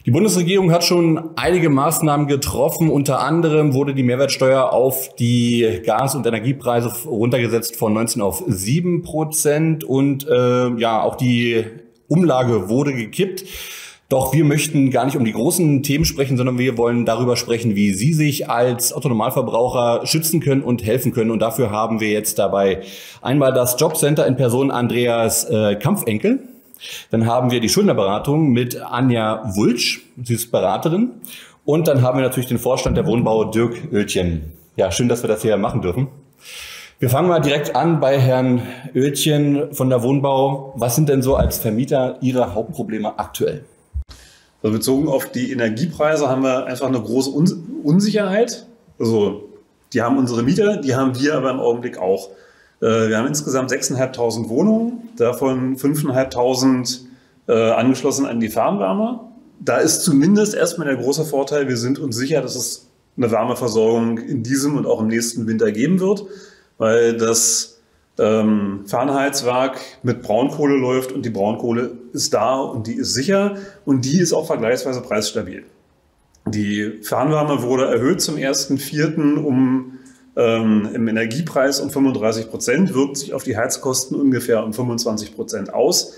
Die Bundesregierung hat schon einige Maßnahmen getroffen. Unter anderem wurde die Mehrwertsteuer auf die Gas- und Energiepreise runtergesetzt von 19 auf 7% und auch die Umlage wurde gekippt. Doch wir möchten gar nicht um die großen Themen sprechen, sondern wir wollen darüber sprechen, wie Sie sich als Otto-Normalverbraucher schützen können und helfen können. Und dafür haben wir jetzt dabei einmal das Jobcenter in Person Andreas Kampfenkel. Dann haben wir die Schuldnerberatung mit Anja Wulsch, sie ist Beraterin. Und dann haben wir natürlich den Vorstand der Wohnbau, Dirk Oeltjen. Ja, schön, dass wir das hier machen dürfen. Wir fangen mal direkt an bei Herrn Oeltjen von der Wohnbau. Was sind denn so als Vermieter Ihre Hauptprobleme aktuell? Also bezogen auf die Energiepreise haben wir einfach eine große Unsicherheit. Also die haben unsere Mieter, die haben wir aber im Augenblick auch. Wir haben insgesamt 6.500 Wohnungen, davon 5.500 angeschlossen an die Fernwärme. Da ist zumindest erstmal der große Vorteil, wir sind uns sicher, dass es eine Wärmeversorgung in diesem und auch im nächsten Winter geben wird, weil das Fernheizwerk mit Braunkohle läuft und die Braunkohle ist da und die ist sicher und die ist auch vergleichsweise preisstabil. Die Fernwärme wurde erhöht zum 1.4. Im Energiepreis um 35%, wirkt sich auf die Heizkosten ungefähr um 25% aus.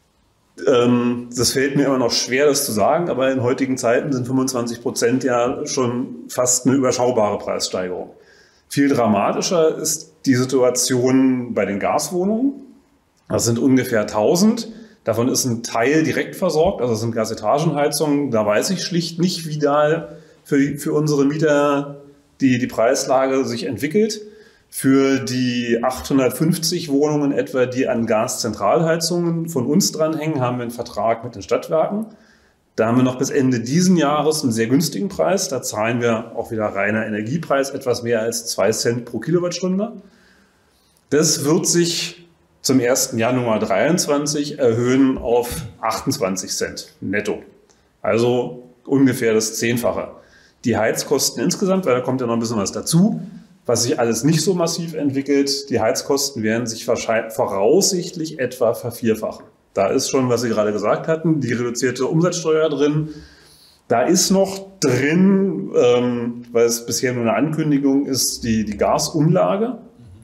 Das fällt mir immer noch schwer, das zu sagen, aber in heutigen Zeiten sind 25% ja schon fast eine überschaubare Preissteigerung. Viel dramatischer ist die Situation bei den Gaswohnungen. Das sind ungefähr 1000. Davon ist ein Teil direkt versorgt, also das sind Gasetagenheizungen. Da weiß ich schlicht nicht, wie da für unsere Mieter die Preislage sich entwickelt. Für die 850 Wohnungen etwa, die an Gaszentralheizungen von uns dranhängen, haben wir einen Vertrag mit den Stadtwerken. Da haben wir noch bis Ende diesen Jahres einen sehr günstigen Preis. Da zahlen wir auch wieder reiner Energiepreis, etwas mehr als 2 Cent pro Kilowattstunde. Das wird sich zum 1. Januar 2023 erhöhen auf 28 Cent netto. Also ungefähr das 10-fache. Die Heizkosten insgesamt, weil da kommt ja noch ein bisschen was dazu, was sich alles nicht so massiv entwickelt. Die Heizkosten werden sich voraussichtlich etwa vervierfachen. Da ist schon, was Sie gerade gesagt hatten, die reduzierte Umsatzsteuer drin. Da ist noch drin, weil es bisher nur eine Ankündigung ist, die Gasumlage.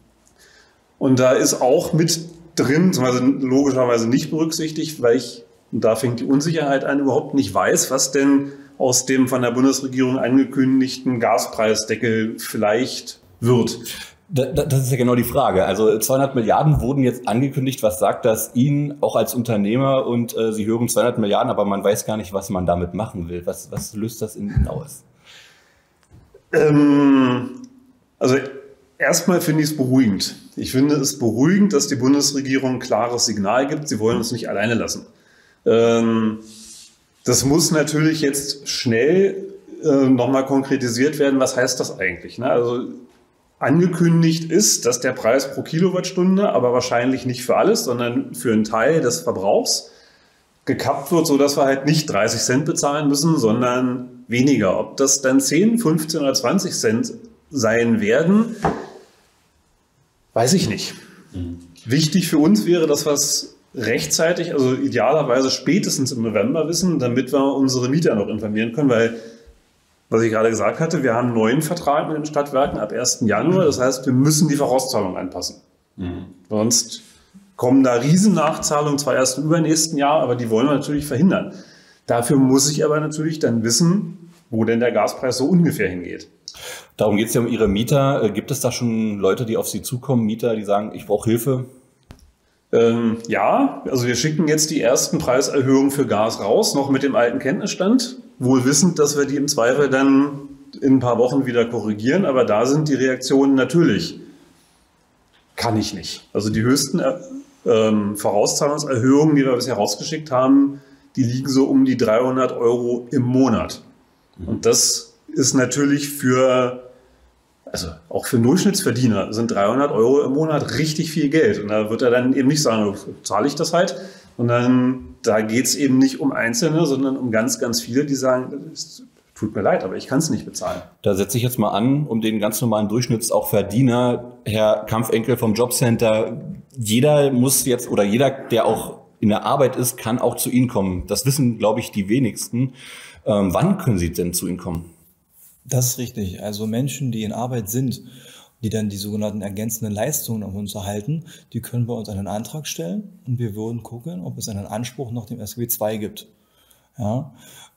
Und da ist auch mit drin, beziehungsweise logischerweise nicht berücksichtigt, weil und da fängt die Unsicherheit an, überhaupt nicht weiß, was denn aus dem von der Bundesregierung angekündigten Gaspreisdeckel vielleicht wird. Das ist ja genau die Frage. Also 200 Milliarden wurden jetzt angekündigt. Was sagt das Ihnen auch als Unternehmer? Und Sie hören 200 Milliarden, aber man weiß gar nicht, was man damit machen will. Was löst das in Ihnen aus? Also erstmal finde ich es beruhigend. Ich finde es beruhigend, dass die Bundesregierung ein klares Signal gibt. Sie wollen uns nicht alleine lassen. Das muss natürlich jetzt schnell nochmal konkretisiert werden. Was heißt das eigentlich? Ne? Also angekündigt ist, dass der Preis pro Kilowattstunde, aber wahrscheinlich nicht für alles, sondern für einen Teil des Verbrauchs gekappt wird, sodass wir halt nicht 30 Cent bezahlen müssen, sondern weniger. Ob das dann 10, 15 oder 20 Cent sein werden, weiß ich nicht. Wichtig für uns wäre, dass wir es rechtzeitig, also idealerweise spätestens im November wissen, damit wir unsere Mieter noch informieren können, weil, was ich gerade gesagt hatte, wir haben einen neuen Vertrag mit den Stadtwerken ab 1. Januar. Das heißt, wir müssen die Vorauszahlung anpassen. Sonst kommen da Riesennachzahlungen, zwar erst im übernächsten Jahr, aber die wollen wir natürlich verhindern. Dafür muss ich aber natürlich dann wissen, wo denn der Gaspreis so ungefähr hingeht. Darum geht es ja um Ihre Mieter. Gibt es da schon Leute, die auf Sie zukommen, Mieter, die sagen, ich brauche Hilfe? Ja, also wir schicken jetzt die ersten Preiserhöhungen für Gas raus, noch mit dem alten Kenntnisstand, wohl wissend, dass wir die im Zweifel dann in ein paar Wochen wieder korrigieren, aber da sind die Reaktionen natürlich, kann ich nicht. Also die höchsten Vorauszahlungserhöhungen, die wir bisher rausgeschickt haben, die liegen so um die 300 € im Monat. Und das ist natürlich auch für Durchschnittsverdiener sind 300 € im Monat richtig viel Geld. Und da wird er dann eben nicht sagen, zahle ich das halt. Und dann, da geht es eben nicht um Einzelne, sondern um ganz, ganz viele, die sagen, es tut mir leid, aber ich kann es nicht bezahlen. Da setze ich jetzt mal an, um den ganz normalen Durchschnitts auch Verdiener, Herr Kampfenkel vom Jobcenter, jeder muss jetzt, oder jeder, der auch in der Arbeit ist, kann auch zu Ihnen kommen. Das wissen, glaube ich, die wenigsten. Wann können Sie denn zu Ihnen kommen? Das ist richtig. Also Menschen, die in Arbeit sind, die dann die sogenannten ergänzenden Leistungen auf uns erhalten, die können bei uns einen Antrag stellen und wir würden gucken, ob es einen Anspruch nach dem SGB II gibt. Ja,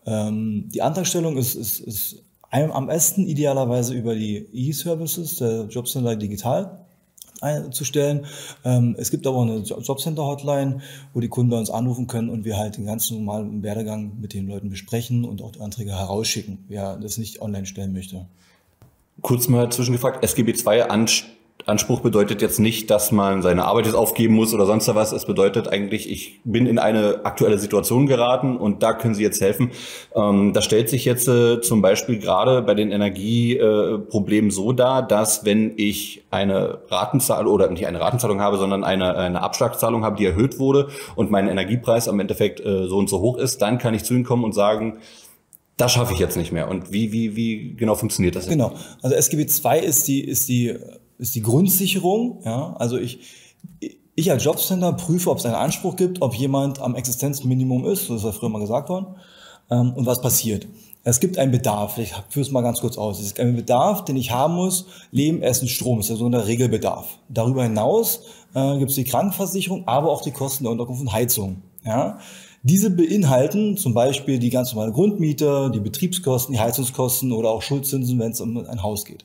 die Antragstellung ist am besten idealerweise über die E-Services, der Jobcenter digital zu stellen. Es gibt aber auch eine Jobcenter-Hotline, wo die Kunden bei uns anrufen können und wir halt den ganzen normalen Werdegang mit den Leuten besprechen und auch die Anträge herausschicken, wer das nicht online stellen möchte. Kurz mal zwischengefragt, SGB II-Anspruch bedeutet jetzt nicht, dass man seine Arbeit jetzt aufgeben muss oder sonst was. Es bedeutet eigentlich, ich bin in eine aktuelle Situation geraten und da können Sie jetzt helfen. Da stellt sich jetzt zum Beispiel gerade bei den Energieproblemen so dar, dass wenn ich eine Ratenzahlung oder nicht eine Ratenzahlung habe, sondern eine Abschlagszahlung habe, die erhöht wurde und mein Energiepreis am Endeffekt so und so hoch ist, dann kann ich zu Ihnen kommen und sagen, das schaffe ich jetzt nicht mehr. Und wie genau funktioniert das? Genau. Also SGB II ist die Grundsicherung. Ja? Also ich als Jobcenter prüfe, ob es einen Anspruch gibt, ob jemand am Existenzminimum ist, so ist ja früher mal gesagt worden, und was passiert. Es gibt einen Bedarf, ich führe es mal ganz kurz aus. Es ist ein Bedarf, den ich haben muss, Leben, Essen, Strom, das ist ja so ein Regelbedarf. Darüber hinaus gibt es die Krankenversicherung, aber auch die Kosten der Unterkunft und Heizung. Ja? Diese beinhalten zum Beispiel die ganz normale Grundmiete, die Betriebskosten, die Heizungskosten oder auch Schuldzinsen, wenn es um ein Haus geht.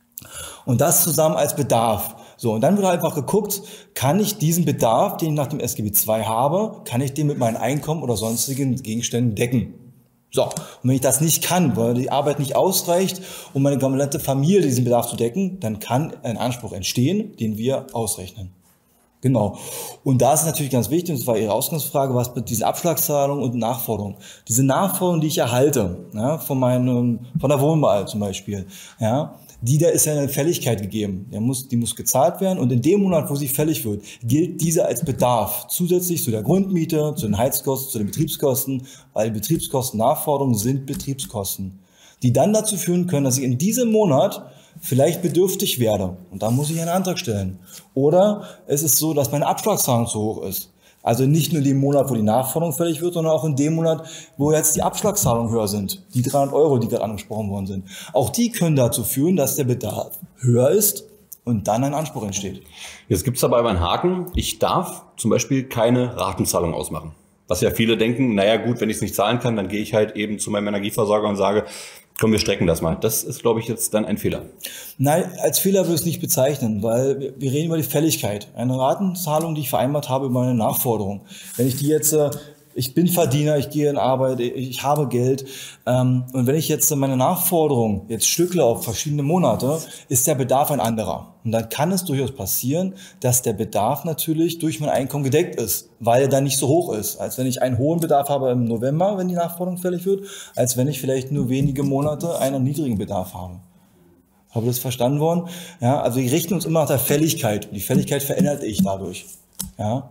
Und das zusammen als Bedarf. So, und dann wird einfach geguckt, kann ich diesen Bedarf, den ich nach dem SGB II habe, kann ich den mit meinem Einkommen oder sonstigen Gegenständen decken? So, und wenn ich das nicht kann, weil die Arbeit nicht ausreicht, um meine komplette Familie diesen Bedarf zu decken, dann kann ein Anspruch entstehen, den wir ausrechnen. Genau. Und da ist natürlich ganz wichtig, und das war Ihre Ausgangsfrage, was mit diesen Abschlagszahlungen und Nachforderungen. Diese Nachforderungen, die ich erhalte, ja, von der Wohnwahl zum Beispiel, ja, da ist ja eine Fälligkeit gegeben. Die muss gezahlt werden und in dem Monat, wo sie fällig wird, gilt diese als Bedarf. Zusätzlich zu der Grundmiete, zu den Heizkosten, zu den Betriebskosten, weil Betriebskostennachforderungen sind Betriebskosten, die dann dazu führen können, dass ich in diesem Monat vielleicht bedürftig werde und dann muss ich einen Antrag stellen. Oder es ist so, dass meine Abschlagszahlung zu hoch ist. Also nicht nur in dem Monat, wo die Nachforderung fällig wird, sondern auch in dem Monat, wo jetzt die Abschlagszahlungen höher sind. Die 300 €, die gerade angesprochen worden sind. Auch die können dazu führen, dass der Bedarf höher ist und dann ein Anspruch entsteht. Jetzt gibt es aber einen Haken. Ich darf zum Beispiel keine Ratenzahlung ausmachen. Was ja viele denken, naja gut, wenn ich es nicht zahlen kann, dann gehe ich halt eben zu meinem Energieversorger und sage, komm, wir strecken das mal. Das ist, glaube ich, jetzt dann ein Fehler. Nein, als Fehler würde ich es nicht bezeichnen, weil wir reden über die Fälligkeit. Eine Ratenzahlung, die ich vereinbart habe über eine Nachforderung. Wenn ich die jetzt, ich bin Verdiener, ich gehe in Arbeit, ich habe Geld, und wenn ich jetzt meine Nachforderung jetzt stückle auf verschiedene Monate, ist der Bedarf ein anderer. Und dann kann es durchaus passieren, dass der Bedarf natürlich durch mein Einkommen gedeckt ist, weil er dann nicht so hoch ist, als wenn ich einen hohen Bedarf habe im November, wenn die Nachforderung fällig wird, als wenn ich vielleicht nur wenige Monate einen niedrigen Bedarf habe. Habe das verstanden worden? Ja, also wir richten uns immer nach der Fälligkeit. Die Fälligkeit verändert ich dadurch. Ja.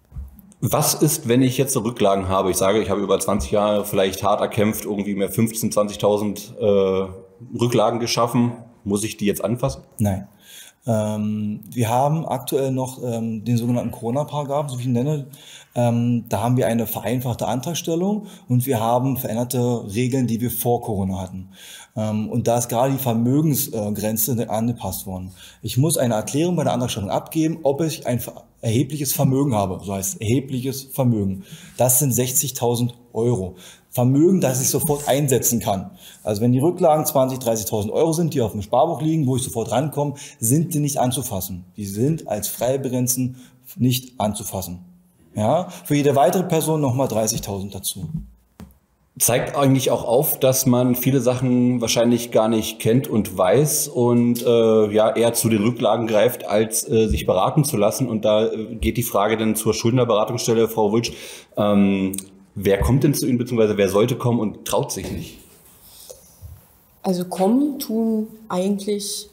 Was ist, wenn ich jetzt Rücklagen habe? Ich sage, ich habe über 20 Jahre vielleicht hart erkämpft, irgendwie mehr 15.000, 20.000 Rücklagen geschaffen. Muss ich die jetzt anfassen? Nein. Wir haben aktuell noch den sogenannten Corona-Paragraphen, so wie ich ihn nenne. Da haben wir eine vereinfachte Antragstellung und wir haben veränderte Regeln, die wir vor Corona hatten. Und da ist gerade die Vermögensgrenze angepasst worden. Ich muss eine Erklärung bei der Antragstellung abgeben, ob ich ein erhebliches Vermögen habe. So heißt erhebliches Vermögen. Das sind 60.000 €. Vermögen, das ich sofort einsetzen kann. Also wenn die Rücklagen 20.000, 30.000 € sind, die auf dem Sparbuch liegen, wo ich sofort rankomme, sind die nicht anzufassen. Die sind als Freibegrenzen nicht anzufassen. Ja, für jede weitere Person nochmal 30.000 dazu. Zeigt eigentlich auch auf, dass man viele Sachen wahrscheinlich gar nicht kennt und weiß und eher zu den Rücklagen greift, als sich beraten zu lassen. Und da geht die Frage dann zur Schuldnerberatungsstelle, Frau Wulsch. Wer kommt denn zu Ihnen, beziehungsweise wer sollte kommen und traut sich nicht? Also kommen tun eigentlich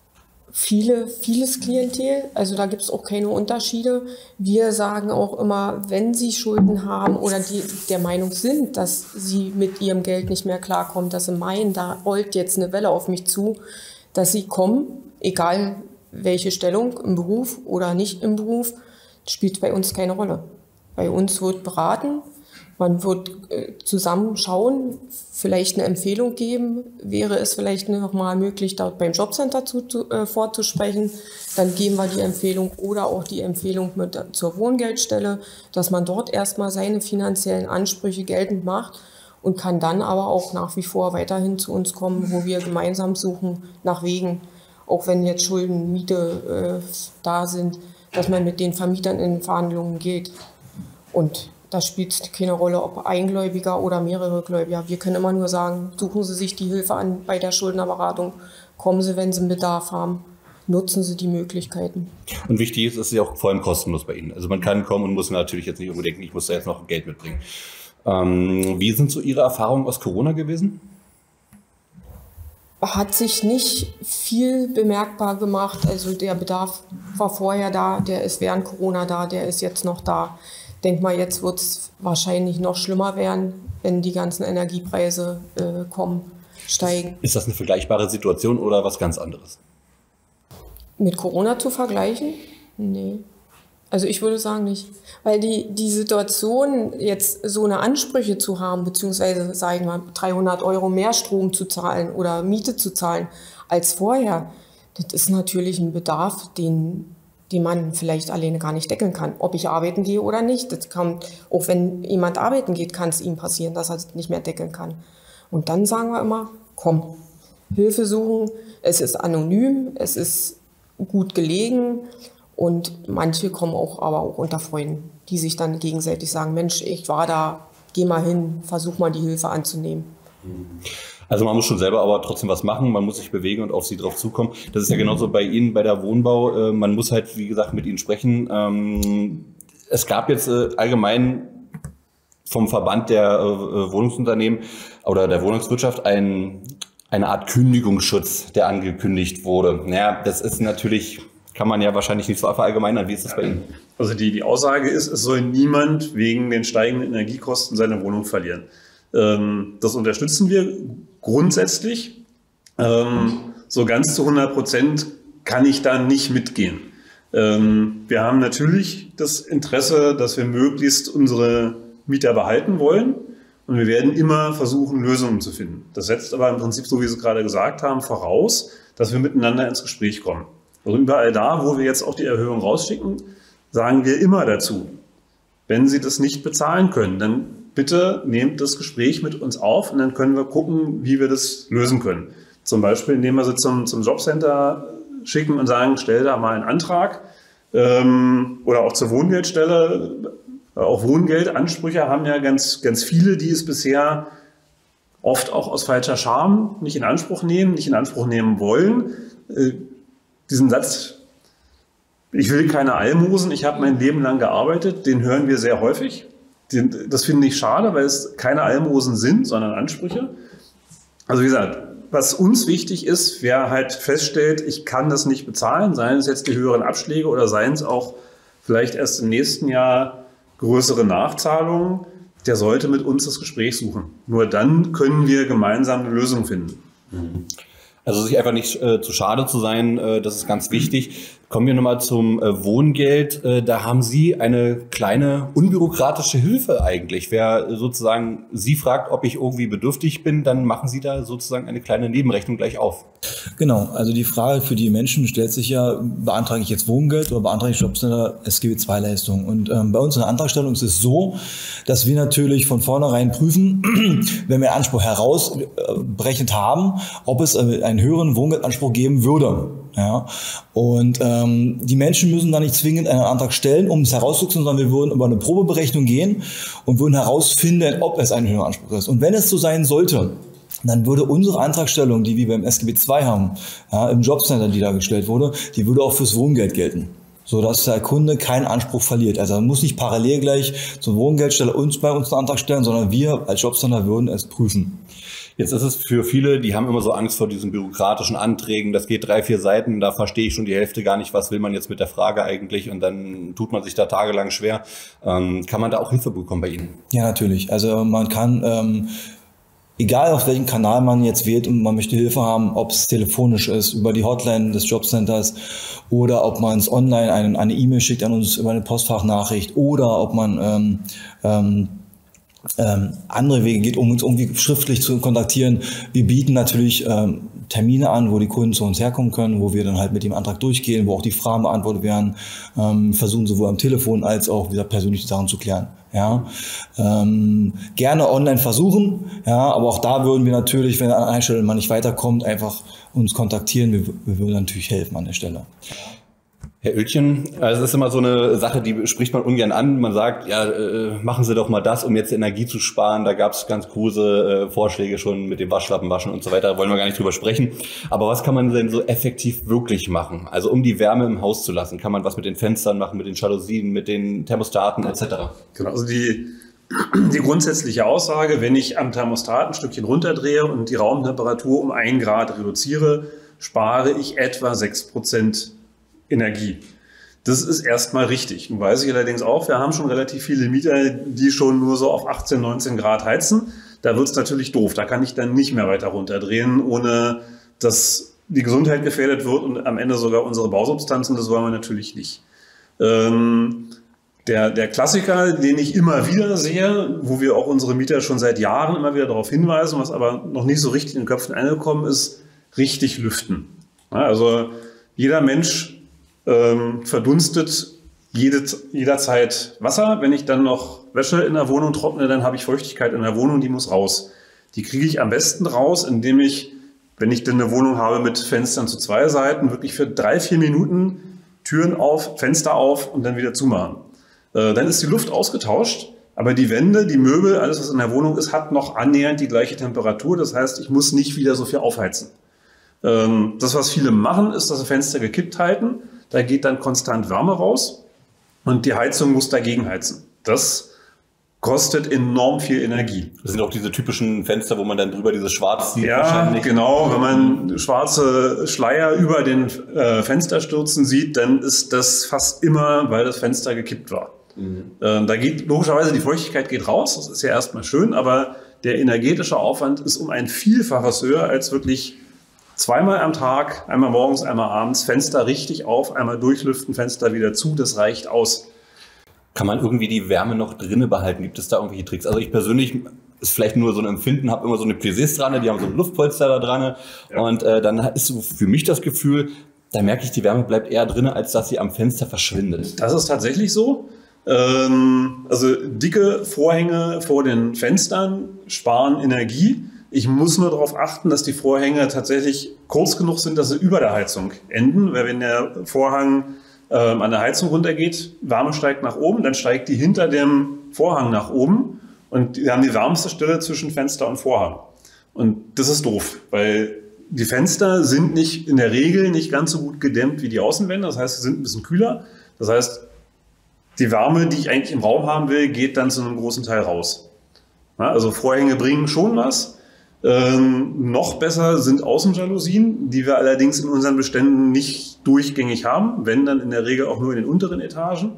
vieles Klientel. Also da gibt es auch keine Unterschiede. Wir sagen auch immer, wenn Sie Schulden haben oder die der Meinung sind, dass Sie mit Ihrem Geld nicht mehr klarkommen, dass Sie meinen, da rollt jetzt eine Welle auf mich zu, dass Sie kommen, egal welche Stellung, im Beruf oder nicht im Beruf, spielt bei uns keine Rolle. Bei uns wird beraten, man wird zusammen schauen, vielleicht eine Empfehlung geben. Wäre es vielleicht noch mal möglich, dort beim Jobcenter vorzusprechen, dann geben wir die Empfehlung oder auch die Empfehlung zur Wohngeldstelle, dass man dort erstmal seine finanziellen Ansprüche geltend macht und kann dann aber auch nach wie vor weiterhin zu uns kommen, wo wir gemeinsam suchen nach Wegen, auch wenn jetzt Schulden, Miete da sind, dass man mit den Vermietern in Verhandlungen geht. Und da spielt es keine Rolle, ob Eingläubiger oder mehrere Gläubiger. Wir können immer nur sagen, suchen Sie sich die Hilfe an bei der Schuldnerberatung, kommen Sie, wenn Sie einen Bedarf haben, nutzen Sie die Möglichkeiten. Und wichtig ist, es ist ja auch vor allem kostenlos bei Ihnen. Also man kann kommen und muss natürlich jetzt nicht unbedingt denken, ich muss da jetzt noch Geld mitbringen. Wie sind so Ihre Erfahrungen aus Corona gewesen? Hat sich nicht viel bemerkbar gemacht. Also der Bedarf war vorher da, der ist während Corona da, der ist jetzt noch da. Denk mal, jetzt wird es wahrscheinlich noch schlimmer werden, wenn die ganzen Energiepreise steigen. Ist das eine vergleichbare Situation oder was ganz anderes? Mit Corona zu vergleichen? Nee. Also ich würde sagen nicht. Weil die Situation, jetzt so eine Ansprüche zu haben, beziehungsweise, sagen wir mal, 300 € mehr Strom zu zahlen oder Miete zu zahlen als vorher, das ist natürlich ein Bedarf, den man vielleicht alleine gar nicht decken kann. Ob ich arbeiten gehe oder nicht, das kann, auch wenn jemand arbeiten geht, kann es ihm passieren, dass er es nicht mehr decken kann. Und dann sagen wir immer, komm, Hilfe suchen, es ist anonym, es ist gut gelegen und manche kommen aber auch unter Freunden, die sich dann gegenseitig sagen, Mensch, ich war da, geh mal hin, versuch mal die Hilfe anzunehmen. Also man muss schon selber aber trotzdem was machen, man muss sich bewegen und auf sie drauf zukommen. Das ist ja genauso bei Ihnen, bei der Wohnbau. Man muss halt, wie gesagt, mit Ihnen sprechen. Es gab jetzt allgemein vom Verband der Wohnungsunternehmen oder der Wohnungswirtschaft eine Art Kündigungsschutz, der angekündigt wurde. Naja, das ist natürlich, kann man ja wahrscheinlich nicht so verallgemeinern. Wie ist das bei Ihnen? Also die Aussage ist, es soll niemand wegen den steigenden Energiekosten seine Wohnung verlieren. Das unterstützen wir grundsätzlich. So ganz zu 100% kann ich da nicht mitgehen. Wir haben natürlich das Interesse, dass wir möglichst unsere Mieter behalten wollen. Und wir werden immer versuchen, Lösungen zu finden. Das setzt aber im Prinzip, so wie Sie es gerade gesagt haben, voraus, dass wir miteinander ins Gespräch kommen. Also überall da, wo wir jetzt auch die Erhöhung rausschicken, sagen wir immer dazu, wenn Sie das nicht bezahlen können, dann bitte nehmt das Gespräch mit uns auf und dann können wir gucken, wie wir das lösen können. Zum Beispiel, indem wir sie zum Jobcenter schicken und sagen, stell da mal einen Antrag oder auch zur Wohngeldstelle. Auch Wohngeldansprüche haben ja ganz viele, die es bisher oft auch aus falscher Scham nicht in Anspruch nehmen wollen. Diesen Satz, ich will keine Almosen, ich habe mein Leben lang gearbeitet, den hören wir sehr häufig. Das finde ich schade, weil es keine Almosen sind, sondern Ansprüche. Also wie gesagt, was uns wichtig ist, wer halt feststellt, ich kann das nicht bezahlen, seien es jetzt die höheren Abschläge oder seien es auch vielleicht erst im nächsten Jahr größere Nachzahlungen, der sollte mit uns das Gespräch suchen. Nur dann können wir gemeinsam eine Lösung finden. Also sich einfach nicht zu schade zu sein, das ist ganz wichtig. Kommen wir nochmal zum Wohngeld. Da haben Sie eine kleine unbürokratische Hilfe eigentlich. Wer sozusagen Sie fragt, ob ich irgendwie bedürftig bin, dann machen Sie da sozusagen eine kleine Nebenrechnung gleich auf. Genau, also die Frage für die Menschen stellt sich ja, beantrage ich jetzt Wohngeld oder beantrage ich Jobcenter SGB-II-Leistungen? Und bei uns in der Antragstellung ist es so, dass wir natürlich von vornherein prüfen, wenn wir Anspruch herausberechnet haben, ob es einen höheren Wohngeldanspruch geben würde. Ja, und die Menschen müssen da nicht zwingend einen Antrag stellen, um es herauszufinden, sondern wir würden über eine Probeberechnung gehen und würden herausfinden, ob es ein höherer Anspruch ist. Und wenn es so sein sollte, dann würde unsere Antragstellung, die wir beim SGB II haben, ja, im Jobcenter, die da gestellt wurde, die würde auch fürs Wohngeld gelten, sodass der Kunde keinen Anspruch verliert. Also er muss nicht parallel gleich zur Wohngeldstelle bei uns einen Antrag stellen, sondern wir als Jobcenter würden es prüfen. Jetzt ist es für viele, die haben immer so Angst vor diesen bürokratischen Anträgen. Das geht 3-4 Seiten, da verstehe ich schon die Hälfte gar nicht, was will man jetzt mit der Frage eigentlich, und dann tut man sich da tagelang schwer. Kann man da auch Hilfe bekommen bei Ihnen? Ja, natürlich. Also man kann egal auf welchen Kanal man jetzt wählt und man möchte Hilfe haben, ob es telefonisch ist, über die Hotline des Jobcenters oder ob man es online eine E-Mail schickt an uns über eine Postfachnachricht oder ob man andere Wege geht, um uns irgendwie schriftlich zu kontaktieren. Wir bieten natürlich Termine an, wo die Kunden zu uns herkommen können, wo wir dann halt mit dem Antrag durchgehen, wo auch die Fragen beantwortet werden, versuchen sowohl am Telefon als auch wieder persönlich die Sachen zu klären. Ja, gerne online versuchen, ja, aber auch da würden wir natürlich, wenn an einer Stelle man nicht weiterkommt, einfach uns kontaktieren. Wir würden natürlich helfen an der Stelle. Herr Oeltjen, also es ist immer so eine Sache, die spricht man ungern an. Man sagt, ja, machen Sie doch mal das, um jetzt Energie zu sparen. Da gab es ganz große Vorschläge schon mit dem Waschlappen waschen und so weiter. Da wollen wir gar nicht drüber sprechen. Aber was kann man denn so effektiv wirklich machen? Also um die Wärme im Haus zu lassen, kann man was mit den Fenstern machen, mit den Jalousien, mit den Thermostaten etc.? Genau, also die grundsätzliche Aussage, wenn ich am Thermostat ein Stückchen runterdrehe und die Raumtemperatur um 1 Grad reduziere, spare ich etwa 6% Energie. Das ist erstmal richtig. Nun weiß ich allerdings auch, wir haben schon relativ viele Mieter, die schon nur so auf 18, 19 Grad heizen. Da wird es natürlich doof. Da kann ich dann nicht mehr weiter runterdrehen, ohne dass die Gesundheit gefährdet wird und am Ende sogar unsere Bausubstanzen. Das wollen wir natürlich nicht. Der Klassiker, den ich immer wieder sehe, wo wir auch unsere Mieter schon seit Jahren immer wieder darauf hinweisen, was aber noch nicht so richtig in den Köpfen angekommen ist, richtig lüften. Ja, also jeder Mensch verdunstet jederzeit Wasser. Wenn ich dann noch Wäsche in der Wohnung trockne, dann habe ich Feuchtigkeit in der Wohnung, die muss raus. Die kriege ich am besten raus, indem ich, wenn ich denn eine Wohnung habe mit Fenstern zu 2 Seiten, wirklich für 3-4 Minuten Türen auf, Fenster auf und dann wieder zumachen. Dann ist die Luft ausgetauscht, aber die Wände, die Möbel, alles was in der Wohnung ist, hat noch annähernd die gleiche Temperatur. Das heißt, ich muss nicht wieder so viel aufheizen. Das, was viele machen, ist, dass sie Fenster gekippt halten. Da geht dann konstant Wärme raus und die Heizung muss dagegen heizen. Das kostet enorm viel Energie. Das sind auch diese typischen Fenster, wo man dann drüber dieses Schwarz sieht. Ja, genau. Wenn man schwarze Schleier über den Fensterstürzen sieht, dann ist das fast immer, weil das Fenster gekippt war. Da geht logischerweise die Feuchtigkeit geht raus. Das ist ja erstmal schön, aber der energetische Aufwand ist um ein Vielfaches höher als wirklich zweimal am Tag, einmal morgens, einmal abends, Fenster richtig auf, einmal durchlüften, Fenster wieder zu, das reicht aus. Kann man irgendwie die Wärme noch drinnen behalten? Gibt es da irgendwelche Tricks? Also ich persönlich, ist vielleicht nur so ein Empfinden, habe immer so eine Plissés dran, die haben so ein Luftpolster da dran. Ja. Und dann ist so für mich das Gefühl, da merke ich, die Wärme bleibt eher drin, als dass sie am Fenster verschwindet. Das ist tatsächlich so. Also dicke Vorhänge vor den Fenstern sparen Energie. Ich muss nur darauf achten, dass die Vorhänge tatsächlich kurz genug sind, dass sie über der Heizung enden. Weil wenn der Vorhang an der Heizung runtergeht, Wärme steigt nach oben, dann steigt die hinter dem Vorhang nach oben und wir haben die wärmste Stelle zwischen Fenster und Vorhang. Und das ist doof, weil die Fenster sind nicht in der Regel nicht ganz so gut gedämmt wie die Außenwände. Das heißt, sie sind ein bisschen kühler. Das heißt, die Wärme, die ich eigentlich im Raum haben will, geht dann zu einem großen Teil raus. Ja, also Vorhänge bringen schon was. Noch besser sind Außenjalousien, die wir allerdings in unseren Beständen nicht durchgängig haben, wenn dann in der Regel auch nur in den unteren Etagen.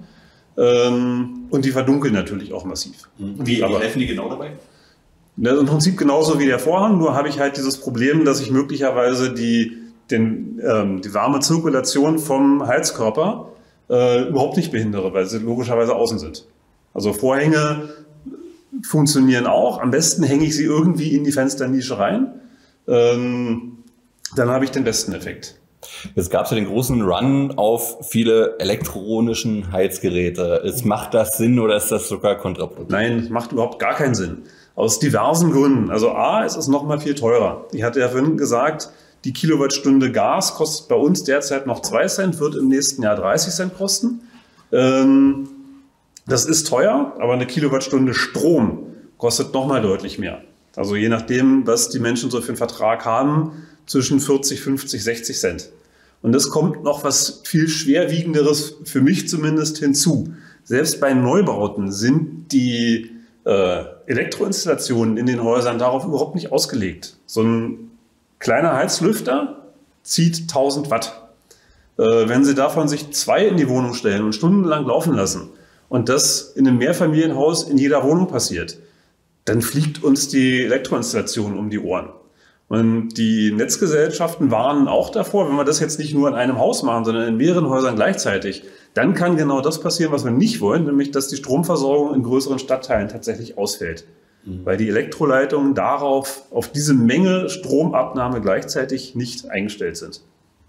Und die verdunkeln natürlich auch massiv. Wie helfen die genau dabei? Das ist im Prinzip genauso wie der Vorhang, nur habe ich halt dieses Problem, dass ich möglicherweise die Wärmezirkulation vom Heizkörper überhaupt nicht behindere, weil sie logischerweise außen sind. Also Vorhänge funktionieren auch. Am besten hänge ich sie irgendwie in die Fensternische rein. Dann habe ich den besten Effekt. Jetzt gab es ja den großen Run auf viele elektronischen Heizgeräte. Macht das Sinn oder ist das sogar kontraproduktiv? Nein, es macht überhaupt gar keinen Sinn. Aus diversen Gründen. Also A, es ist noch mal viel teurer. Ich hatte ja vorhin gesagt, die Kilowattstunde Gas kostet bei uns derzeit noch 2 Cent, wird im nächsten Jahr 30 Cent kosten. Das ist teuer, aber eine Kilowattstunde Strom kostet noch mal deutlich mehr. Also je nachdem, was die Menschen so für einen Vertrag haben, zwischen 40, 50, 60 Cent. Und es kommt noch was viel Schwerwiegenderes, für mich zumindest, hinzu. Selbst bei Neubauten sind die Elektroinstallationen in den Häusern darauf überhaupt nicht ausgelegt. So ein kleiner Heizlüfter zieht 1000 Watt. Wenn Sie davon sich 2 in die Wohnung stellen und stundenlang laufen lassen und das in einem Mehrfamilienhaus in jeder Wohnung passiert, dann fliegt uns die Elektroinstallation um die Ohren. Und die Netzgesellschaften warnen auch davor, wenn wir das jetzt nicht nur in einem Haus machen, sondern in mehreren Häusern gleichzeitig, dann kann genau das passieren, was wir nicht wollen, nämlich dass die Stromversorgung in größeren Stadtteilen tatsächlich ausfällt. Weil die Elektroleitungen auf diese Menge Stromabnahme gleichzeitig nicht eingestellt sind.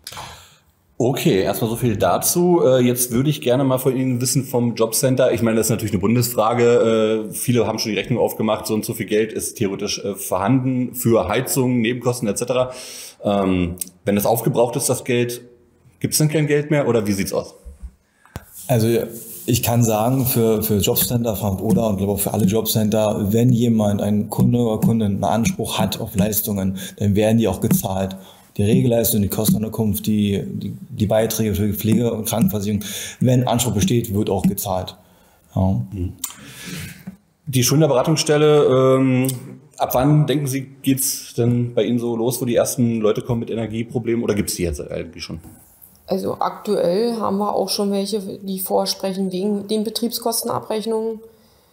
Okay, erstmal so viel dazu. Jetzt würde ich gerne mal von Ihnen wissen vom Jobcenter. Ich meine, das ist natürlich eine Bundesfrage. Viele haben schon die Rechnung aufgemacht, so und so viel Geld ist theoretisch vorhanden für Heizung, Nebenkosten etc. Wenn das aufgebraucht ist, das Geld, gibt es dann kein Geld mehr oder wie sieht's aus? Also ich kann sagen, für Jobcenter oder und glaube auch für alle Jobcenter, wenn jemand, ein Kunde oder Kundin, einen Anspruch hat auf Leistungen, dann werden die auch gezahlt. Die Regelleistung, die Kostenunterkunft, die Beiträge für Pflege und Krankenversicherung, wenn Anspruch besteht, wird auch gezahlt. Ja. Die Schuldnerberatungsstelle, ab wann denken Sie, geht's denn bei Ihnen so los, wo die ersten Leute kommen mit Energieproblemen oder gibt's die jetzt eigentlich schon? Also aktuell haben wir auch schon welche, die vorsprechen wegen den Betriebskostenabrechnungen.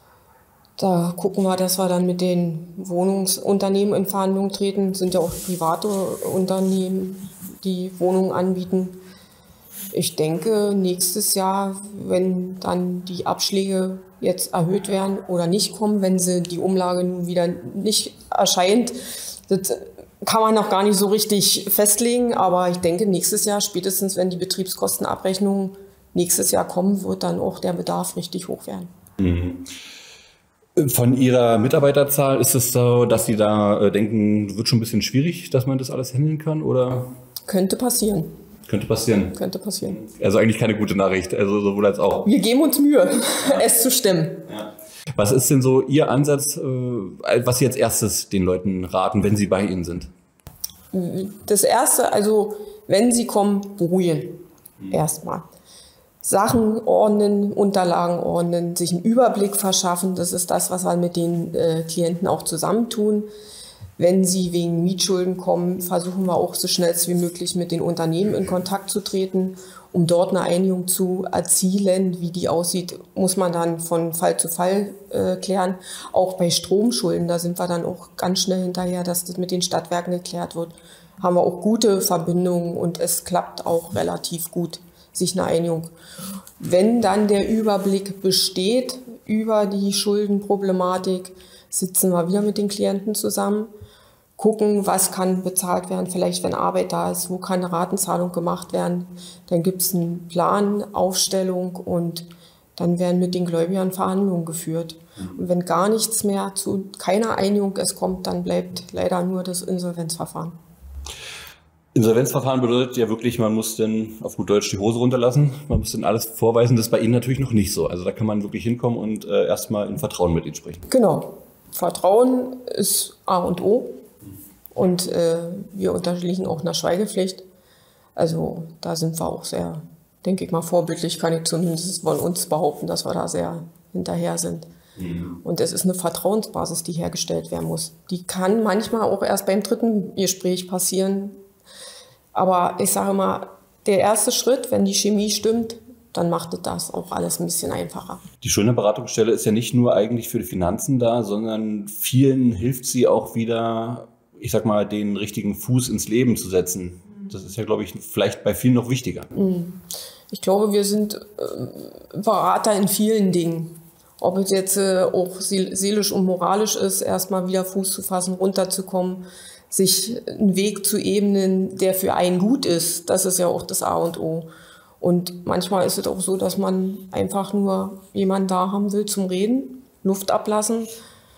Da gucken wir, dass wir dann mit den Wohnungsunternehmen in Verhandlungen treten. Das sind ja auch private Unternehmen, die Wohnungen anbieten. Ich denke, nächstes Jahr, wenn dann die Abschläge jetzt erhöht werden oder nicht kommen, wenn die Umlage nun wieder nicht erscheint, das kann man noch gar nicht so richtig festlegen. Aber ich denke, nächstes Jahr, spätestens wenn die Betriebskostenabrechnung nächstes Jahr kommen, wird dann auch der Bedarf richtig hoch werden. Mhm. Von Ihrer Mitarbeiterzahl ist es so, dass Sie da denken, wird schon ein bisschen schwierig, dass man das alles handeln kann, oder? Könnte passieren. Könnte passieren. Könnte passieren. Also eigentlich keine gute Nachricht, also sowohl als auch. Wir geben uns Mühe, es zu stemmen. Ja. Was ist denn so Ihr Ansatz, was Sie als erstes den Leuten raten, wenn sie bei Ihnen sind? Das Erste, also wenn sie kommen, beruhigen. Erstmal. Sachen ordnen, Unterlagen ordnen, sich einen Überblick verschaffen. Das ist das, was wir mit den Klienten auch zusammentun. Wenn sie wegen Mietschulden kommen, versuchen wir auch so schnell wie möglich mit den Unternehmen in Kontakt zu treten, um dort eine Einigung zu erzielen. Wie die aussieht, muss man dann von Fall zu Fall klären. Auch bei Stromschulden, da sind wir dann auch ganz schnell hinterher, dass das mit den Stadtwerken geklärt wird. Haben wir auch gute Verbindungen und es klappt auch relativ gut, sich eine Einigung. Wenn dann der Überblick besteht über die Schuldenproblematik, sitzen wir wieder mit den Klienten zusammen, gucken, was kann bezahlt werden, vielleicht wenn Arbeit da ist, wo kann eine Ratenzahlung gemacht werden. Dann gibt es einen Plan, Aufstellung und dann werden mit den Gläubigern Verhandlungen geführt. Und wenn gar nichts mehr zu keiner Einigung es kommt, dann bleibt leider nur das Insolvenzverfahren. Insolvenzverfahren bedeutet ja wirklich, man muss dann auf gut Deutsch die Hose runterlassen. Man muss dann alles vorweisen. Das ist bei Ihnen natürlich noch nicht so. Also da kann man wirklich hinkommen und erstmal in Vertrauen mit Ihnen sprechen. Genau. Vertrauen ist A und O. Und wir unterliegen auch einer Schweigepflicht. Also da sind wir auch sehr, denke ich mal, vorbildlich, kann ich zumindest von uns behaupten, dass wir da sehr hinterher sind. Und es ist eine Vertrauensbasis, die hergestellt werden muss. Die kann manchmal auch erst beim dritten Gespräch passieren. Aber ich sage mal, der erste Schritt, wenn die Chemie stimmt, dann macht das auch alles ein bisschen einfacher. Die Schuldnerberatungsstelle ist ja nicht nur eigentlich für die Finanzen da, sondern vielen hilft sie auch wieder, ich sag mal, den richtigen Fuß ins Leben zu setzen. Das ist ja, glaube ich, vielleicht bei vielen noch wichtiger. Ich glaube, wir sind Berater in vielen Dingen. Ob es jetzt auch seelisch und moralisch ist, erstmal wieder Fuß zu fassen, runterzukommen, sich einen Weg zu ebnen, der für einen gut ist. Das ist ja auch das A und O. Und manchmal ist es auch so, dass man einfach nur jemanden da haben will zum Reden, Luft ablassen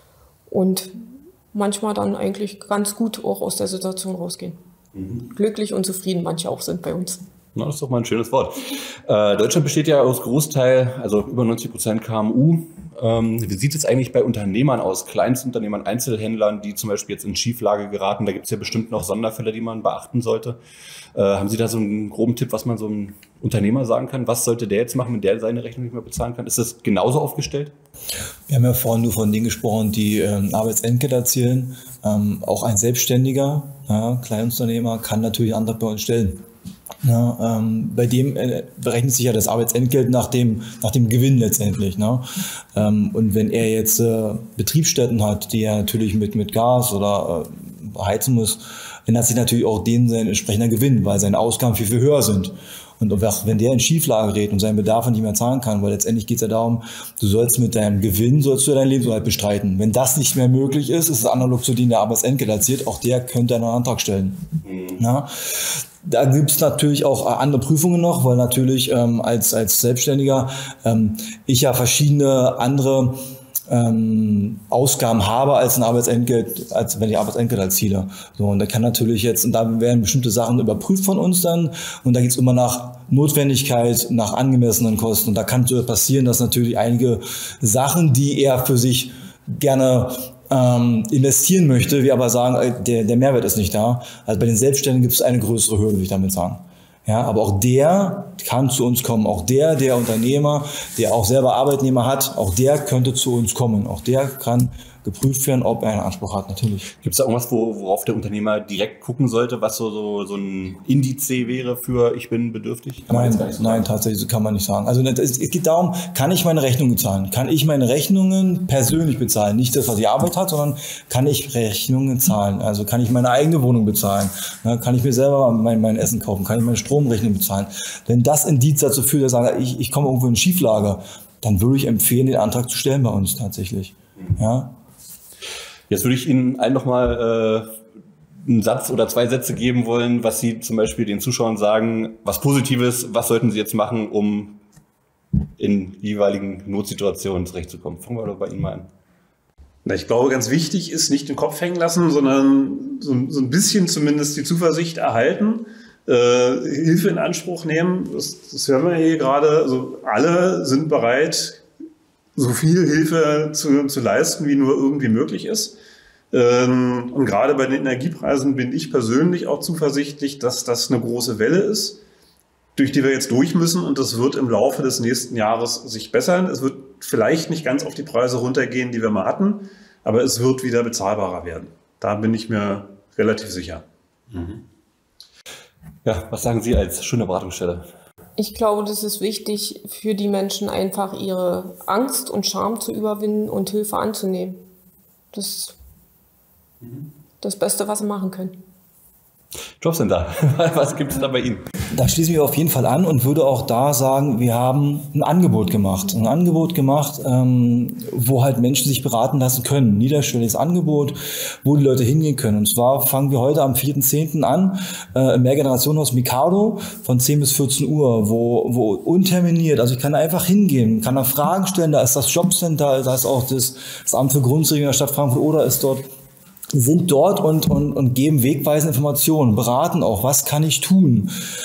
und manchmal dann eigentlich ganz gut auch aus der Situation rausgehen. Glücklich und zufrieden manche auch sind bei uns. Na, das ist doch mal ein schönes Wort. Deutschland besteht ja aus Großteil, also über 90% KMU. Wie sieht es eigentlich bei Unternehmern aus, Kleinstunternehmern, Einzelhändlern, die zum Beispiel jetzt in Schieflage geraten? Da gibt es ja bestimmt noch Sonderfälle, die man beachten sollte. Haben Sie da so einen groben Tipp, was man so einem Unternehmer sagen kann? Was sollte der jetzt machen, wenn der seine Rechnung nicht mehr bezahlen kann? Ist das genauso aufgestellt? Wir haben ja vorhin nur von denen gesprochen, die Arbeitsentgelt erzielen. Auch ein Selbstständiger, Kleinunternehmer, kann natürlich einen Antrag bei uns stellen. Ja, bei dem berechnet sich ja das Arbeitsentgelt nach dem Gewinn letztendlich. Ne? Und wenn er jetzt Betriebsstätten hat, die er natürlich mit Gas oder heizen muss, dann hat sich natürlich auch denen sein entsprechender Gewinn, weil seine Ausgaben viel, viel höher sind. Und wenn der in Schieflage gerät und seinen Bedarf nicht mehr zahlen kann, weil letztendlich geht es ja darum, du sollst mit deinem Gewinn, deinen Lebensunterhalt bestreiten. Wenn das nicht mehr möglich ist, ist es analog zu denen, der Arbeitsentgelt erzielt, auch der könnte einen Antrag stellen. Na? Da gibt es natürlich auch andere Prüfungen noch, weil natürlich als Selbstständiger ich ja verschiedene andere Ausgaben habe als ein Arbeitsentgelt, als wenn ich Arbeitsentgelt erziele. So, und da kann natürlich jetzt, und da werden bestimmte Sachen überprüft von uns dann, und da geht es immer nach Notwendigkeit, nach angemessenen Kosten. Und da kann es passieren, dass natürlich einige Sachen, die er für sich gerne investieren möchte, wir aber sagen, der Mehrwert ist nicht da. Also bei den Selbstständigen gibt es eine größere Hürde, würde ich damit sagen. Ja, aber auch der kann zu uns kommen. Auch der Unternehmer, der auch selber Arbeitnehmer hat, auch der könnte zu uns kommen. Auch der kann geprüft werden, ob er einen Anspruch hat, natürlich. Gibt es da irgendwas, worauf der Unternehmer direkt gucken sollte, was so ein Indiz wäre für ich bin bedürftig? Nein, tatsächlich kann man nicht sagen. Also es geht darum, kann ich meine Rechnungen zahlen? Kann ich meine Rechnungen persönlich bezahlen? Nicht das, was die Arbeit hat, sondern kann ich Rechnungen zahlen? Also kann ich meine eigene Wohnung bezahlen? Kann ich mir selber mein Essen kaufen? Kann ich meine Stromrechnung bezahlen? Wenn das Indiz dazu führt, dass ich komme irgendwo in Schieflage, dann würde ich empfehlen, den Antrag zu stellen bei uns tatsächlich. Ja. Jetzt würde ich Ihnen allen nochmal einen Satz oder zwei Sätze geben wollen, was Sie zum Beispiel den Zuschauern sagen, was Positives, was sollten Sie jetzt machen, um in jeweiligen Notsituationen zurechtzukommen. Fangen wir doch bei Ihnen mal an. Na, ich glaube, ganz wichtig ist, nicht den Kopf hängen lassen, sondern so ein bisschen zumindest die Zuversicht erhalten, Hilfe in Anspruch nehmen. Das hören wir hier gerade. Also alle sind bereit, so viel Hilfe zu leisten, wie nur irgendwie möglich ist. Und gerade bei den Energiepreisen bin ich persönlich auch zuversichtlich, dass das eine große Welle ist, durch die wir jetzt durch müssen. Und das wird im Laufe des nächsten Jahres sich bessern. Es wird vielleicht nicht ganz auf die Preise runtergehen, die wir mal hatten, aber es wird wieder bezahlbarer werden. Da bin ich mir relativ sicher. Mhm. Ja, was sagen Sie als schöne Beratungsstelle? Ich glaube, das ist wichtig für die Menschen, einfach ihre Angst und Scham zu überwinden und Hilfe anzunehmen. Das ist das Beste, was sie machen können. Jobcenter, was gibt es da bei Ihnen? Da schließe ich mich auf jeden Fall an und würde auch da sagen, wir haben ein Angebot gemacht. Ein Angebot gemacht, wo halt Menschen sich beraten lassen können. Ein niederschwelliges Angebot, wo die Leute hingehen können. Und zwar fangen wir heute am 4.10. an, im Mehrgenerationenhaus Mikado von 10 bis 14 Uhr, wo unterminiert, also ich kann da einfach hingehen, kann da Fragen stellen, da ist das Jobcenter, da ist auch das Amt für Grundsicherung der Stadt Frankfurt oder ist dort, sind dort und geben wegweisende Informationen, beraten auch, was kann ich tun.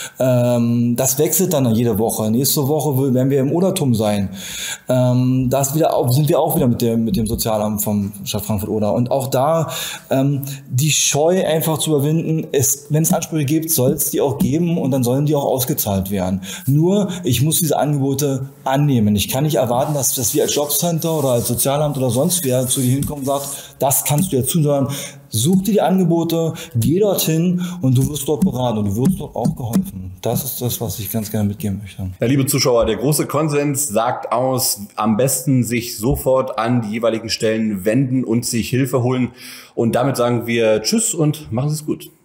Das wechselt dann jede Woche. Nächste Woche werden wir im Odertum sein. Sind wir auch wieder mit dem Sozialamt vom Stadt Frankfurt-Oder. Und auch da die Scheu einfach zu überwinden, wenn es Ansprüche gibt, soll es die auch geben und dann sollen die auch ausgezahlt werden. Nur, ich muss diese Angebote annehmen. Ich kann nicht erwarten, dass wir als Jobcenter oder als Sozialamt oder sonst wer zu dir hinkommt und sagt, das kannst du jetzt tun, sondern such dir die Angebote, geh dorthin und du wirst dort beraten und du wirst dort auch geholfen. Das ist das, was ich ganz gerne mitgeben möchte. Ja, liebe Zuschauer, der große Konsens sagt aus, am besten sich sofort an die jeweiligen Stellen wenden und sich Hilfe holen. Und damit sagen wir Tschüss und machen Sie es gut.